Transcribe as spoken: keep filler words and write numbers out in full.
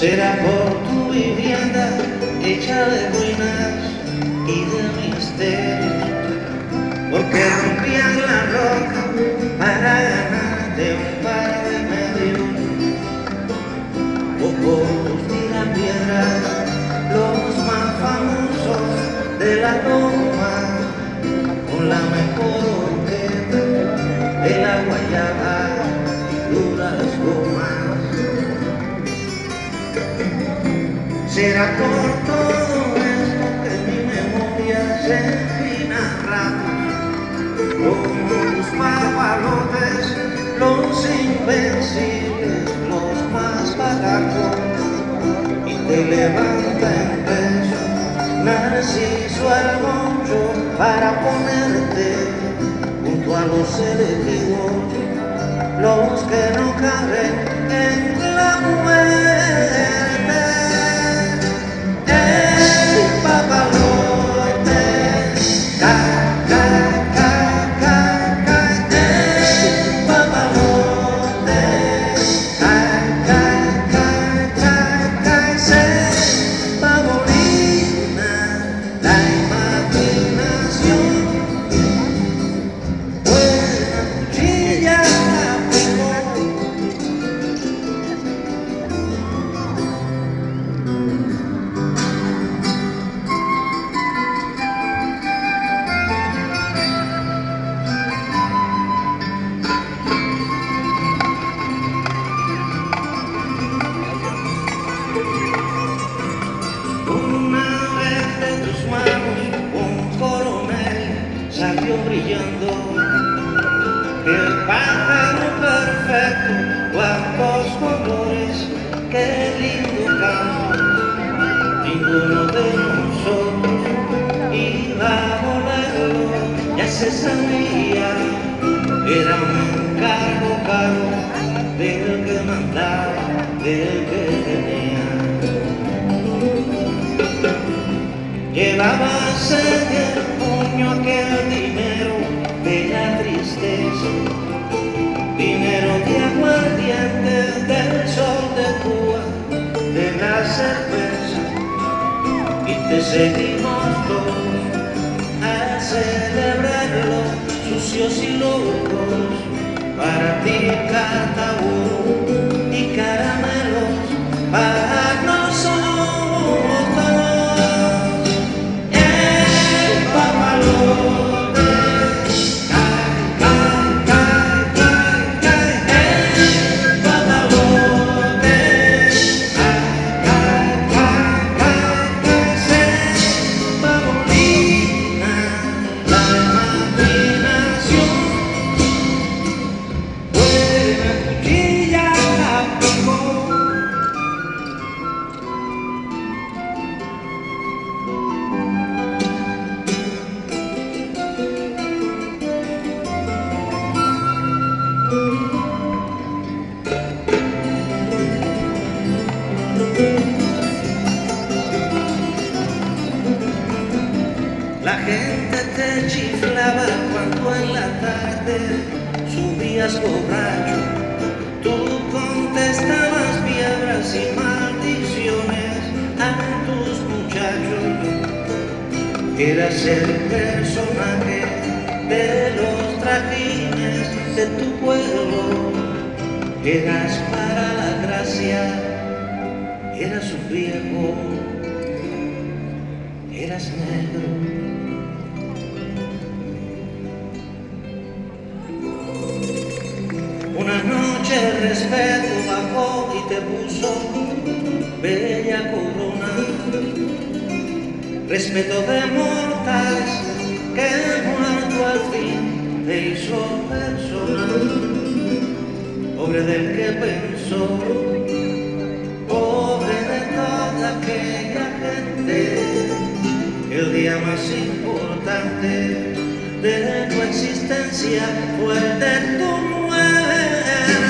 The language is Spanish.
Será por tu vivienda hecha de ruinas y de misterio, porque rompían la roca para ganarte un par de medios. Pocos tiran piedras, los más famosos de la Loma, con la mejor orquesta de la guayaba y duras gomas. Será por todo esto que mi memoria se enfina rápido, como los papalotes, los invencibles, los más baracos, y te levanta en peso Narciso Almoncho para ponerte junto a los elegidos, los que no caben en la muerte. Brillando, el pájaro perfecto, cuantos colores, qué lindo canto. Ninguno de nosotros iba a volarlo, ya se sabía, era un encargo caro del que mandaba, del que tenía. Llevabas en el puño aquel dinero de la tristeza, dinero de aguardiente, del sol de Cuba, de la cerveza, y te seguimos todos a celebrarlo, sucios y locos, para ti cataúd y caramelos para nosotros. La gente te chiflaba cuando en la tarde subías borracho. Tú contestabas piedras y maldiciones a tus muchachos. Eras el personaje de los trajines de tu pueblo. Eras para la gracia, eras un viejo, eras negro. Una noche el respeto bajó y te puso bella corona, respeto de mortales que muerto al fin te hizo persona, pobre del que pensó, pobre de toda aquella gente, el día más importante de tu existencia fue el de tu muerte.